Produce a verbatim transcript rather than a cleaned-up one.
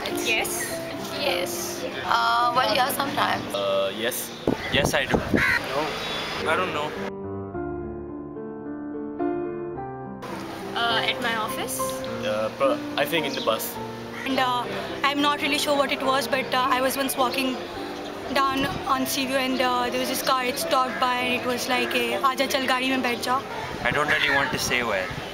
Yes. Yes. Uh, well, yeah, sometimes. Uh, yes. Yes, I do. No, I don't know. Uh, at my office. Uh, but I think in the bus. And uh, I'm not really sure what it was, but uh, I was once walking down on Seaview and uh, there was this car, it stopped by and it was like a Aaja Chal gaadi mein baith ja. I don't really want to say where.